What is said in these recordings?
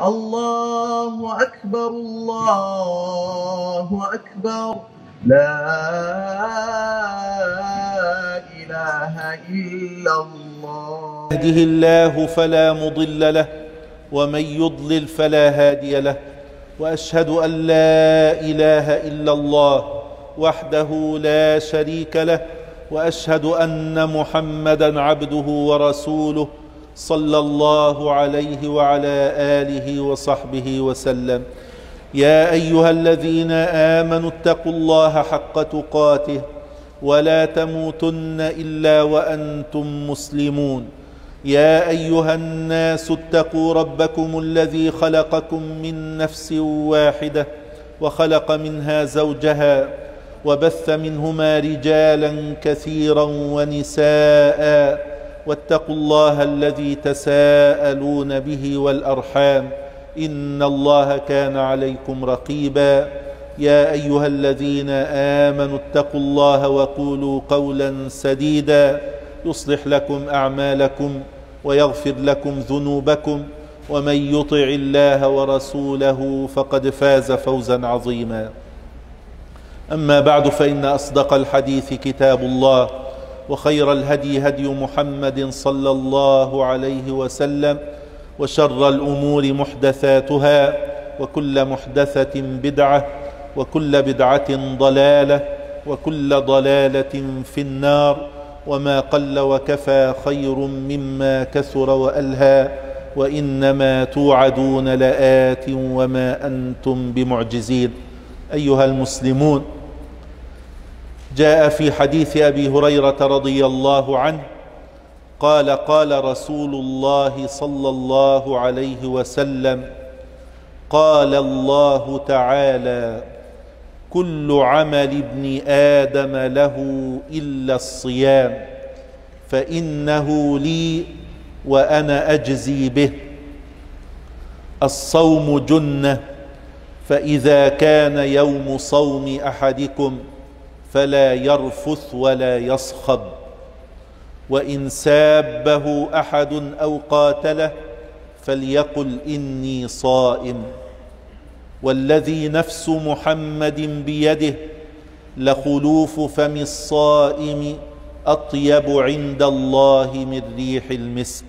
الله أكبر الله أكبر لا إله إلا الله. يهده الله فلا مضل له ومن يضلل فلا هادي له، وأشهد أن لا إله إلا الله وحده لا شريك له، وأشهد أن محمدا عبده ورسوله صلى الله عليه وعلى آله وصحبه وسلم. يا أيها الذين آمنوا اتقوا الله حق تقاته ولا تموتن إلا وأنتم مسلمون. يا أيها الناس اتقوا ربكم الذي خلقكم من نفس واحدة وخلق منها زوجها وبث منهما رجالا كثيرا ونساء، واتقوا الله الذي تساءلون به والأرحام إن الله كان عليكم رقيبا. يا أيها الذين آمنوا اتقوا الله وقولوا قولا سديدا يصلح لكم أعمالكم ويغفر لكم ذنوبكم، ومن يطع الله ورسوله فقد فاز فوزا عظيما. أما بعد، فإن أصدق الحديث كتاب الله، وخير الهدي هدي محمد صلى الله عليه وسلم، وشر الأمور محدثاتها، وكل محدثة بدعة، وكل بدعة ضلالة، وكل ضلالة في النار. وما قل وكفى خير مما كثر وألهى، وإنما توعدون لآت وما أنتم بمعجزين. أيها المسلمون، جاء في حديث أبي هريرة رضي الله عنه قال: قال رسول الله صلى الله عليه وسلم: قال الله تعالى: كل عمل ابن آدم له إلا الصيام فإنه لي وأنا أجزي به. الصوم جنة، فإذا كان يوم صوم أحدكم فلا يرفث ولا يصخب، وإن سابه أحد أو قاتله فليقل إني صائم. والذي نفس محمد بيده لخلوف فم الصائم أطيب عند الله من ريح المسك.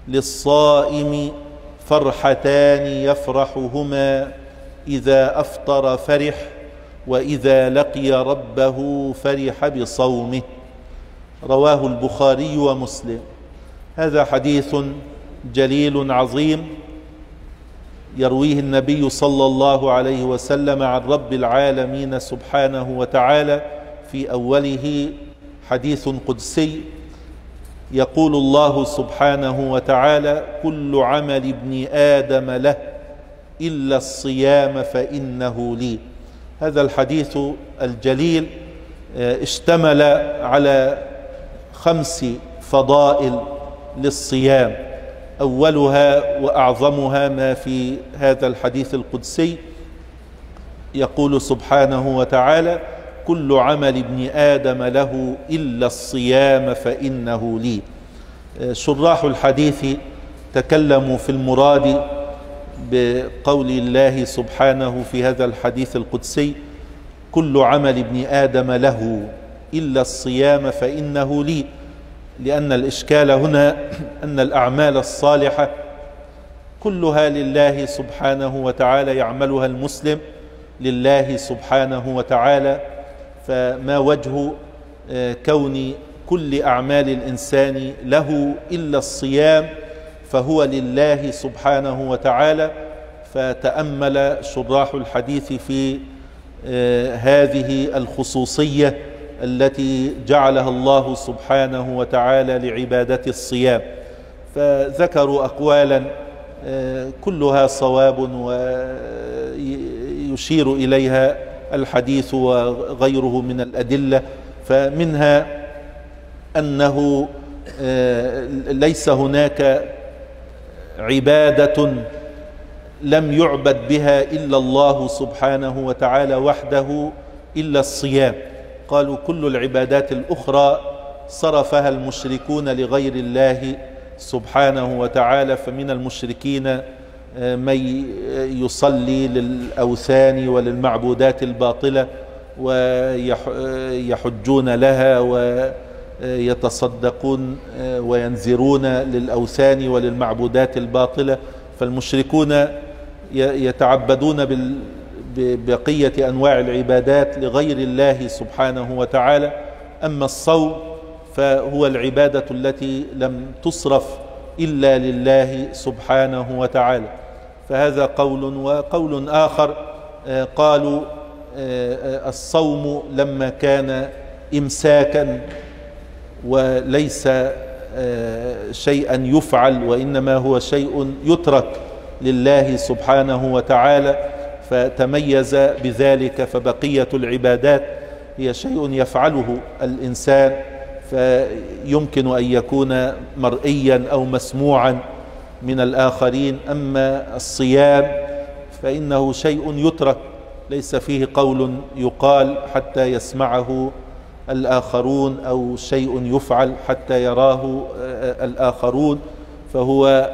للصائم فرحتان يفرحهما: إذا أفطر فرح، وإذا لقي ربه فرح بصومه. رواه البخاري ومسلم. هذا حديث جليل عظيم يرويه النبي صلى الله عليه وسلم عن رب العالمين سبحانه وتعالى. في أوله حديث قدسي يقول الله سبحانه وتعالى: كل عمل ابن آدم له إلا الصيام فإنه لي. هذا الحديث الجليل اشتمل على 5 فضائل للصيام، أولها وأعظمها ما في هذا الحديث القدسي. يقول سبحانه وتعالى: كل عمل ابن آدم له إلا الصيام فإنه لي. شراح الحديث تكلموا في المراد بقول الله سبحانه في هذا الحديث القدسي: كل عمل ابن آدم له إلا الصيام فإنه لي، لأن الإشكال هنا أن الأعمال الصالحة كلها لله سبحانه وتعالى، يعملها المسلم لله سبحانه وتعالى. فما وجه كون كل أعمال الإنسان له إلا الصيام؟ فهو لله سبحانه وتعالى. فتأمل شراح الحديث في هذه الخصوصية التي جعلها الله سبحانه وتعالى لعبادة الصيام، فذكروا أقوالا كلها صواب ويشير إليها الحديث وغيره من الأدلة. فمنها أنه ليس هناك عبادة لم يعبد بها إلا الله سبحانه وتعالى وحده إلا الصيام. قالوا كل العبادات الأخرى صرفها المشركون لغير الله سبحانه وتعالى، فمن المشركين من يصلي للأوثان وللمعبودات الباطلة ويحجون لها ويتصدقون وينذرون للأوثان وللمعبودات الباطلة. فالمشركون يتعبدون ببقية أنواع العبادات لغير الله سبحانه وتعالى. أما الصوم فهو العبادة التي لم تصرف إلا لله سبحانه وتعالى. فهذا قول. وقول آخر قالوا الصوم لما كان إمساكا وليس شيئا يفعل وإنما هو شيء يترك لله سبحانه وتعالى فتميز بذلك، فبقية العبادات هي شيء يفعله الإنسان فيمكن أن يكون مرئيا أو مسموعا من الآخرين. أما الصيام فإنه شيء يترك ليس فيه قول يقال حتى يسمعه الآخرون أو شيء يفعل حتى يراه الآخرون، فهو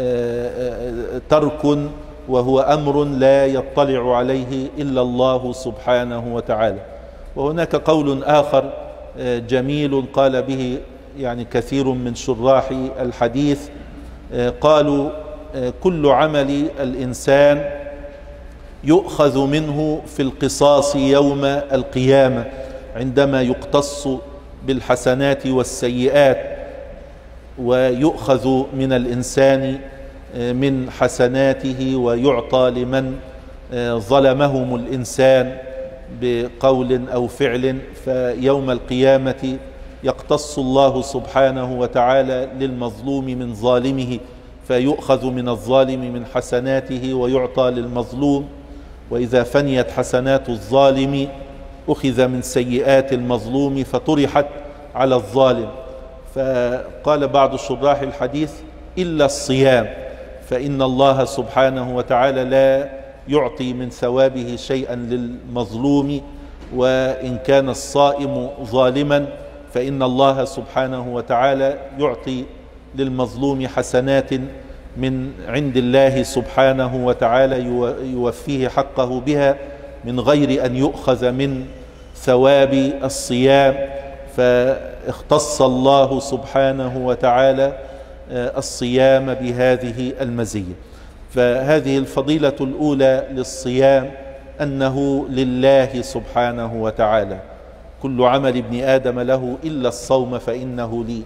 ترك وهو أمر لا يطلع عليه إلا الله سبحانه وتعالى. وهناك قول آخر جميل قال به يعني كثير من شراح الحديث، قالوا كل عمل الإنسان يؤخذ منه في القصاص يوم القيامة عندما يقتص بالحسنات والسيئات، ويؤخذ من الإنسان من حسناته ويعطى لمن ظلمهم الإنسان بقول أو فعل. فيوم القيامة يقتص الله سبحانه وتعالى للمظلوم من ظالمه، فيؤخذ من الظالم من حسناته ويعطى للمظلوم. وإذا فنيت حسنات الظالم أخذ من سيئات المظلوم فطرحت على الظالم. فقال بعض شراح الحديث إلا الصيام، فإن الله سبحانه وتعالى لا يعطي من ثوابه شيئا للمظلوم، وإن كان الصائم ظالما فإن الله سبحانه وتعالى يعطي للمظلوم حسنات من عند الله سبحانه وتعالى يوفيه حقه بها من غير أن يؤخذ من ثواب الصيام. فاختص الله سبحانه وتعالى الصيام بهذه المزية. فهذه الفضيلة الأولى للصيام أنه لله سبحانه وتعالى، كل عمل ابن آدم له إلا الصوم فإنه لي.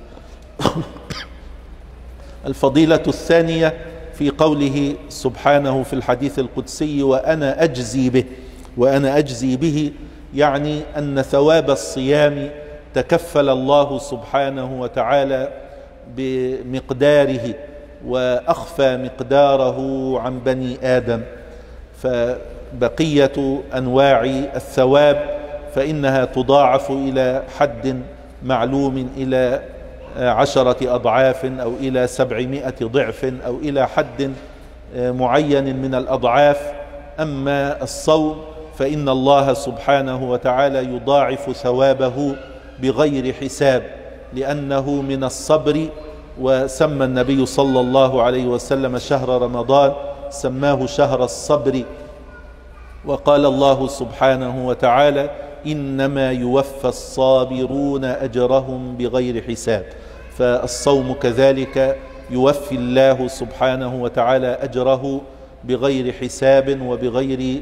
الفضيلة الثانية في قوله سبحانه في الحديث القدسي وأنا أجزي به، وأنا أجزي به يعني أن ثواب الصيام تكفل الله سبحانه وتعالى بمقداره وأخفى مقداره عن بني آدم. فبقية أنواع الثواب فإنها تضاعف إلى حد معلوم، إلى 10 أضعاف أو إلى 700 ضعف أو إلى حد معين من الأضعاف. أما الصوم فإن الله سبحانه وتعالى يضاعف ثوابه بغير حساب لأنه من الصبر. وسمى النبي صلى الله عليه وسلم شهر رمضان سماه شهر الصبر، وقال الله سبحانه وتعالى إنما يوفى الصابرون أجرهم بغير حساب. فالصوم كذلك يوفي الله سبحانه وتعالى أجره بغير حساب وبغير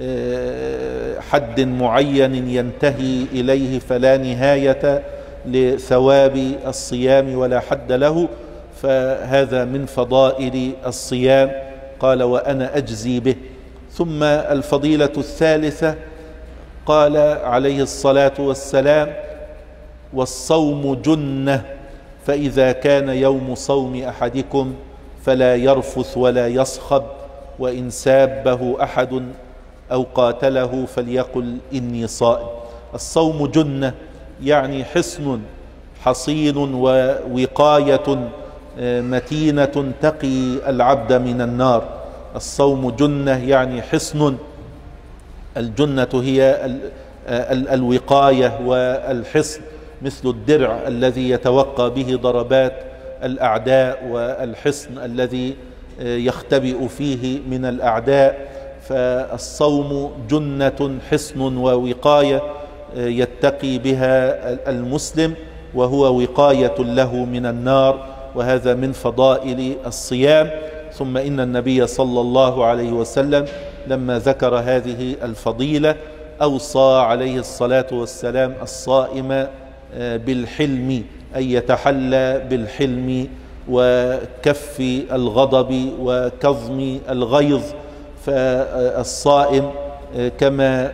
حد معين ينتهي إليه، فلا نهاية لثواب الصيام ولا حد له. فهذا من فضائل الصيام. قال وأنا أجزي به. ثم الفضيلة الثالثة قال عليه الصلاة والسلام والصوم جنة، فإذا كان يوم صوم أحدكم فلا يرفث ولا يصخب، وإن سابه أحد أو قاتله فليقل إني صائم. الصوم جنة يعني حصن حصين ووقاية متينة تقي العبد من النار. الصوم جنة يعني حصن. الجنة هي الوقاية والحصن، مثل الدرع الذي يتوقى به ضربات الأعداء، والحصن الذي يختبئ فيه من الأعداء. فالصوم جنة حصن ووقاية يتقي بها المسلم، وهو وقاية له من النار، وهذا من فضائل الصيام. ثم إن النبي صلى الله عليه وسلم لما ذكر هذه الفضيلة أوصى عليه الصلاة والسلام الصائم بالحلم، أن يتحلى بالحلم وكف الغضب وكظم الغيظ. فالصائم كما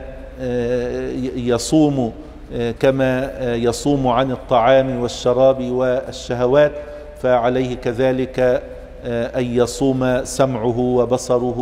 يصوم عن الطعام والشراب والشهوات، فعليه كذلك أن يصوم سمعه وبصره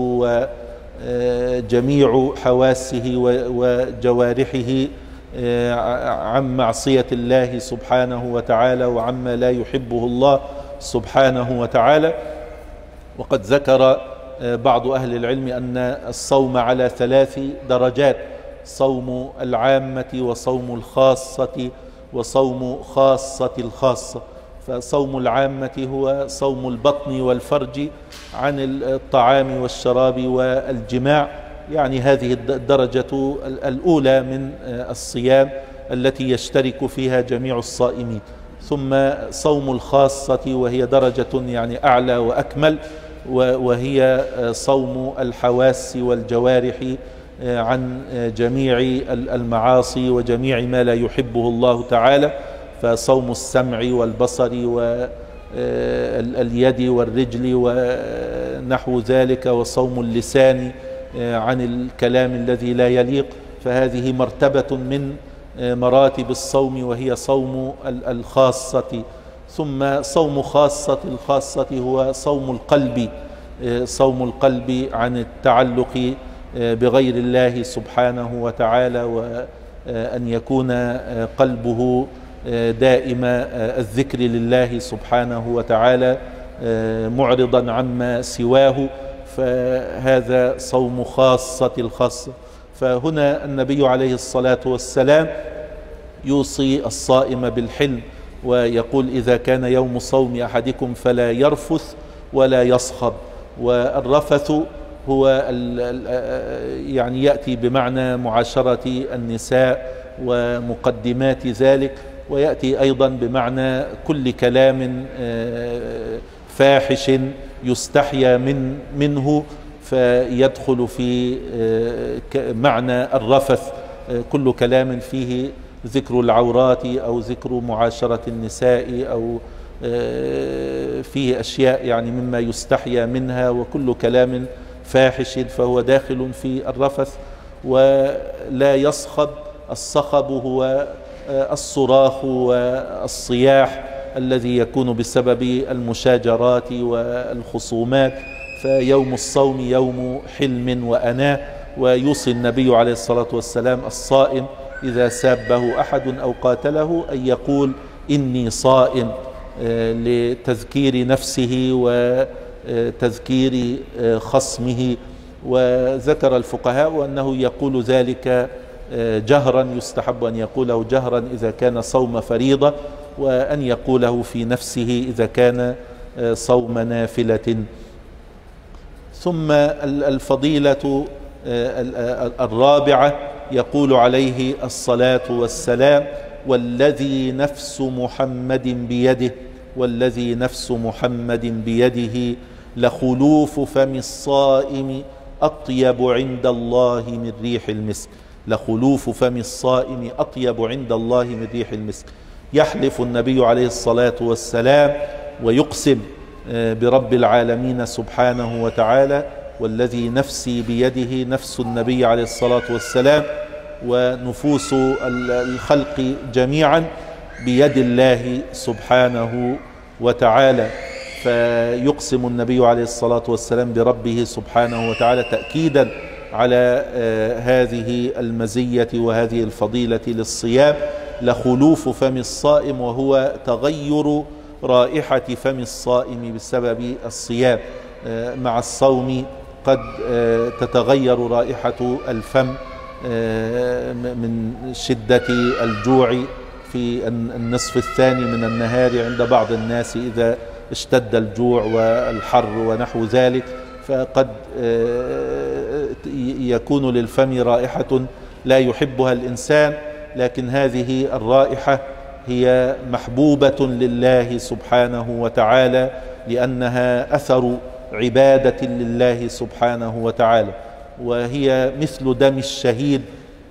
وجميع حواسه وجوارحه عن معصية الله سبحانه وتعالى وعما لا يحبه الله سبحانه وتعالى. وقد ذكر بعض أهل العلم أن الصوم على 3 درجات: صوم العامة، وصوم الخاصة، وصوم خاصة الخاصة. فصوم العامة هو صوم البطن والفرج عن الطعام والشراب والجماع، يعني هذه الدرجة الأولى من الصيام التي يشترك فيها جميع الصائمين. ثم صوم الخاصة، وهي درجة يعني أعلى وأكمل، وهي صوم الحواس والجوارح عن جميع المعاصي وجميع ما لا يحبه الله تعالى. فصوم السمع والبصر واليد والرجل ونحو ذلك، وصوم اللسان عن الكلام الذي لا يليق. فهذه مرتبة من مراتب الصوم، وهي صوم الخاصة. ثم صوم خاصة الخاصة هو صوم القلب، صوم القلب عن التعلق بغير الله سبحانه وتعالى، وأن يكون قلبه دائم الذكر لله سبحانه وتعالى معرضا عما سواه. فهذا صوم خاصة الخاصة. فهنا النبي عليه الصلاة والسلام يوصي الصائم بالحلم، ويقول: إذا كان يوم صوم أحدكم فلا يرفث ولا يصخب. والرفث هو يعني يأتي بمعنى معاشرة النساء ومقدمات ذلك، ويأتي أيضا بمعنى كل كلام فاحش يستحيا منه، فيدخل في معنى الرفث كل كلام فيه ذكر العورات أو ذكر معاشرة النساء، أو فيه أشياء يعني مما يستحيا منها، وكل كلام فاحش فهو داخل في الرفث. ولا يصخب، الصخب هو الصراخ والصياح الذي يكون بسبب المشاجرات والخصومات. فيوم الصوم يوم حلم وأناة. ويوصي النبي عليه الصلاة والسلام الصائم إذا سابه أحد أو قاتله أن يقول: إني صائم، لتذكير نفسه وتذكير خصمه. وذكر الفقهاء أنه يقول ذلك جهرا، يستحب أن يقوله جهرا إذا كان صوم فريضة، وأن يقوله في نفسه إذا كان صوم نافلة. ثم الفضيلة الرابعة يقول عليه الصلاة والسلام: والذي نفس محمد بيده، والذي نفس محمد بيده لخلوف فم الصائم أطيب عند الله من ريح المسك. لخلوف فم الصائم أطيب عند الله من ريح المسك. يحلف النبي عليه الصلاة والسلام ويقسم برب العالمين سبحانه وتعالى: والذي نفسي بيده، نفس النبي عليه الصلاة والسلام ونفوس الخلق جميعا بيد الله سبحانه وتعالى. فيقسم النبي عليه الصلاة والسلام بربه سبحانه وتعالى تأكيدا على هذه المزية وهذه الفضيلة للصيام. لخلوف فم الصائم، وهو تغير رائحة فم الصائم بسبب الصيام. مع الصوم قد تتغير رائحة الفم من شدة الجوع في النصف الثاني من النهار عند بعض الناس إذا اشتد الجوع والحر ونحو ذلك، فقد يكون للفم رائحة لا يحبها الإنسان، لكن هذه الرائحة هي محبوبة لله سبحانه وتعالى، لأنها أثر عبادة لله سبحانه وتعالى، وهي مثل دم الشهيد،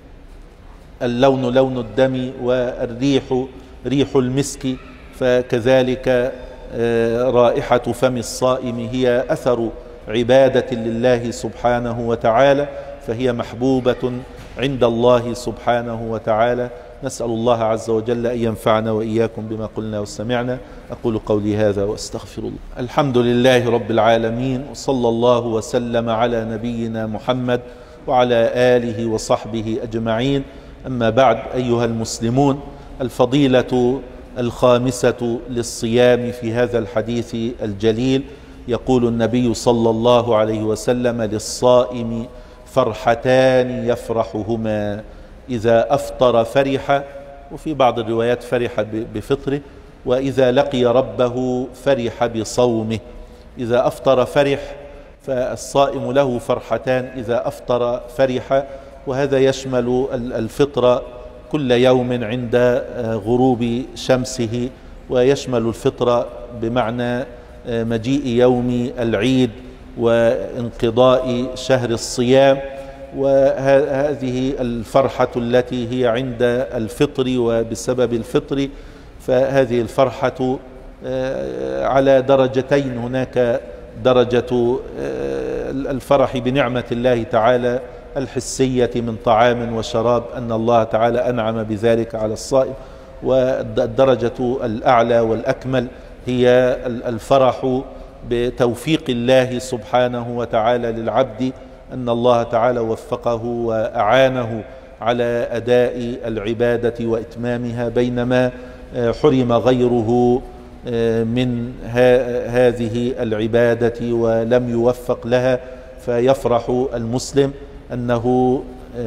اللون لون الدم والريح ريح المسك، فكذلك رائحة فم الصائم هي أثر عبادة لله سبحانه وتعالى، فهي محبوبة عند الله سبحانه وتعالى. نسأل الله عز وجل أن ينفعنا وإياكم بما قلنا وسمعنا. أقول قولي هذا وأستغفر الله. الحمد لله رب العالمين، وصلى الله وسلم على نبينا محمد وعلى آله وصحبه أجمعين. أما بعد، أيها المسلمون، الفضيلة الخامسة للصيام في هذا الحديث الجليل، يقول النبي صلى الله عليه وسلم: للصائم فرحتان يفرحهما، إذا أفطر فرح، وفي بعض الروايات فرح بفطره، وإذا لقي ربه فرح بصومه. إذا أفطر فرح، فالصائم له فرحتان: إذا أفطر فرح، وهذا يشمل الفطر كل يوم عند غروب شمسه، ويشمل الفطر بمعنى مجيء يوم العيد وانقضاء شهر الصيام. وهذه الفرحة التي هي عند الفطر وبسبب الفطر، فهذه الفرحة على درجتين: هناك درجة الفرح بنعمة الله تعالى الحسية من طعام وشراب، أن الله تعالى أنعم بذلك على الصائم، والدرجة الأعلى والأكمل هي الفرح بتوفيق الله سبحانه وتعالى للعبد، أن الله تعالى وفقه وأعانه على أداء العبادة وإتمامها، بينما حرم غيره من هذه العبادة ولم يوفق لها. فيفرح المسلم أنه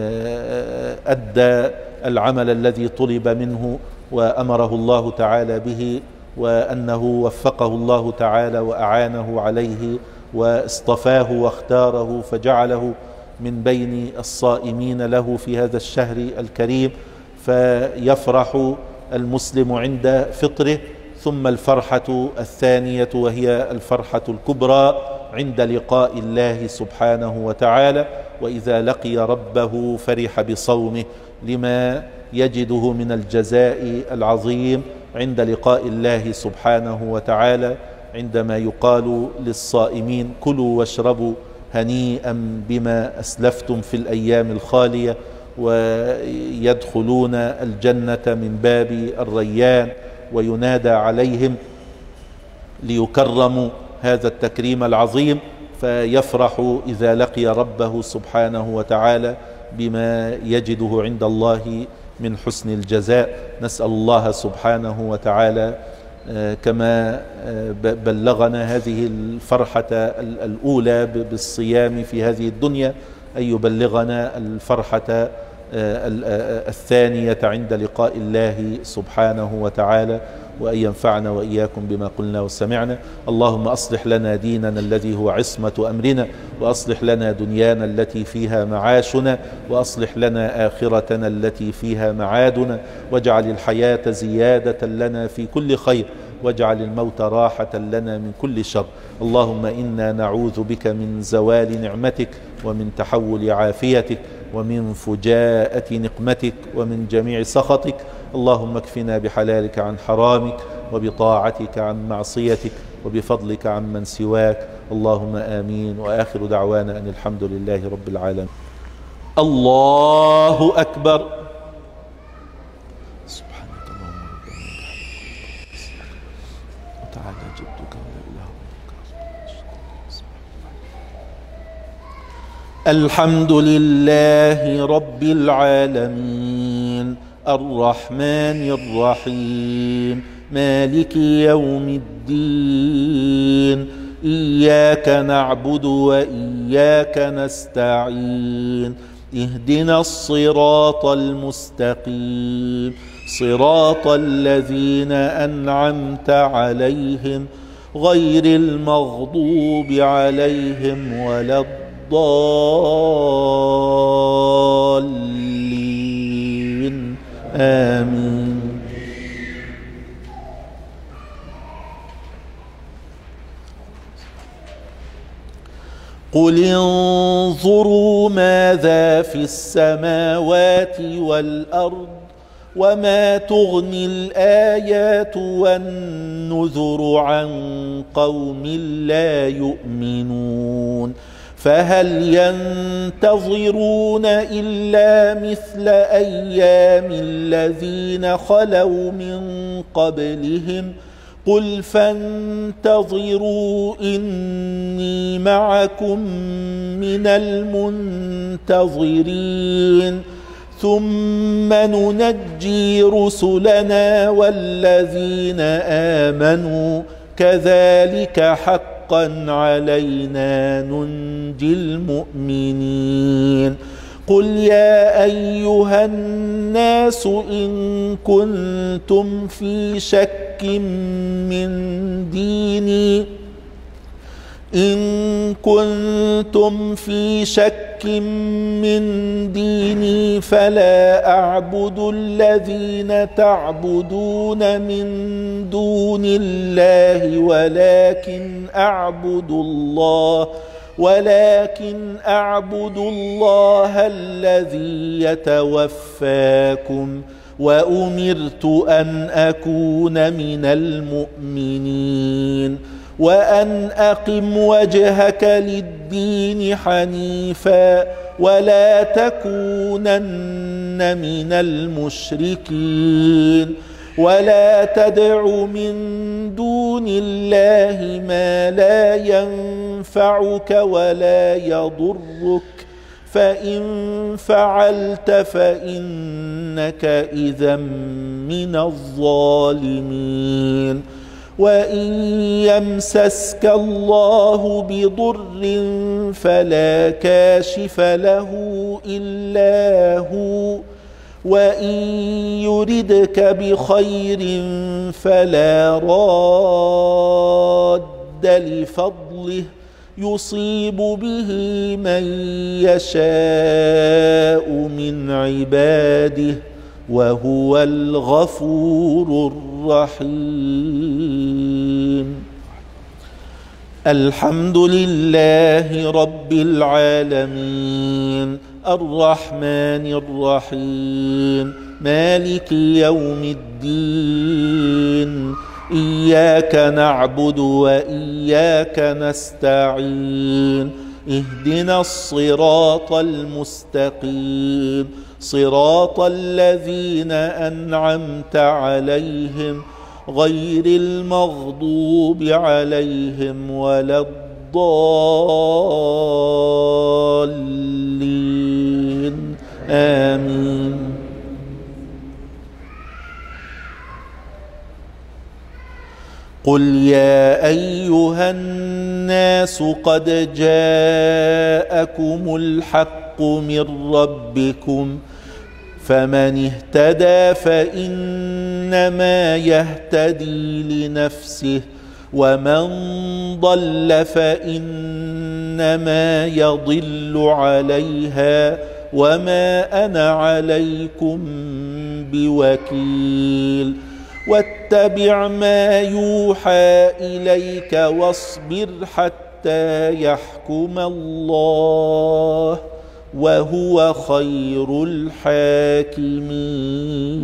أدى العمل الذي طلب منه وأمره الله تعالى به، وأنه وفقه الله تعالى وأعانه عليه واصطفاه واختاره فجعله من بين الصائمين له في هذا الشهر الكريم. فيفرح المسلم عند فطره. ثم الفرحة الثانية وهي الفرحة الكبرى عند لقاء الله سبحانه وتعالى، وإذا لقي ربه فرح بصومه، لما يجده من الجزاء العظيم عند لقاء الله سبحانه وتعالى، عندما يقال للصائمين: كلوا واشربوا هنيئا بما أسلفتم في الأيام الخالية، ويدخلون الجنة من باب الريان، وينادى عليهم ليكرموا هذا التكريم العظيم. فيفرح إذا لقي ربه سبحانه وتعالى بما يجده عند الله من حسن الجزاء. نسأل الله سبحانه وتعالى كما بلغنا هذه الفرحة الأولى بالصيام في هذه الدنيا، أن يبلغنا الفرحة الثانية عند لقاء الله سبحانه وتعالى، وأن ينفعنا وإياكم بما قلنا وسمعنا. اللهم أصلح لنا ديننا الذي هو عصمة أمرنا، وأصلح لنا دنيانا التي فيها معاشنا، وأصلح لنا آخرتنا التي فيها معادنا، واجعل الحياة زيادة لنا في كل خير، واجعل الموت راحة لنا من كل شر. اللهم إنا نعوذ بك من زوال نعمتك، ومن تحول عافيتك، ومن فجاءة نقمتك، ومن جميع سخطك. اللهم اكفنا بحلالك عن حرامك، وبطاعتك عن معصيتك، وبفضلك عن من سواك. اللهم آمين. وآخر دعوانا أن الحمد لله رب العالمين. الله أكبر. سبحانك اللهم ربنا وتعالى جدك ولا إله غيرك. الحمد لله رب العالمين، الرحمن الرحيم، مالك يوم الدين، إياك نعبد وإياك نستعين، اهدنا الصراط المستقيم، صراط الذين أنعمت عليهم غير المغضوب عليهم ولا الضالين آمين. قل انظروا ماذا في السماوات والأرض وما تغني الآيات والنذر عن قوم لا يؤمنون فهل ينتظرون إلا مثل أيام الذين خلوا من قبلهم قل فانتظروا إني معكم من المنتظرين ثم ننجي رسلنا والذين آمنوا كذلك حقا علينا ننجي المؤمنين قل يا أيها الناس إن كنتم في شك من ديني فلا أعبد الذين تعبدون من دون الله ولكن أعبد الله الذي يتوفاكم وأمرت أن أكون من المؤمنين وأن أقم وجهك للدين حنيفا ولا تكونن من المشركين ولا تدع من دون الله ما لا ينفعك ولا يضرك فإن فعلت فإنك إذا من الظالمين وإن يمسسك الله بضر فلا كاشف له إلا هو وإن يردك بخير فلا راد لفضله يصيب به من يشاء من عباده وهو الغفور الرحيم. الحمد لله رب العالمين الرحمن الرحيم مالك يوم الدين إياك نعبد وإياك نستعين اهدنا الصراط المستقيم صراط الذين أنعمت عليهم غير المغضوب عليهم ولا الضالين آمين. قل يا أيها الناس قد جاءكم الحق من ربكم فمن اهتدى فإنما يهتدي لنفسه ومن ضل فإنما يضل عليها وما أنا عليكم بوكيل واتبع ما يوحى إليك واصبر حتى يحكم الله وهو خير الحاكمين.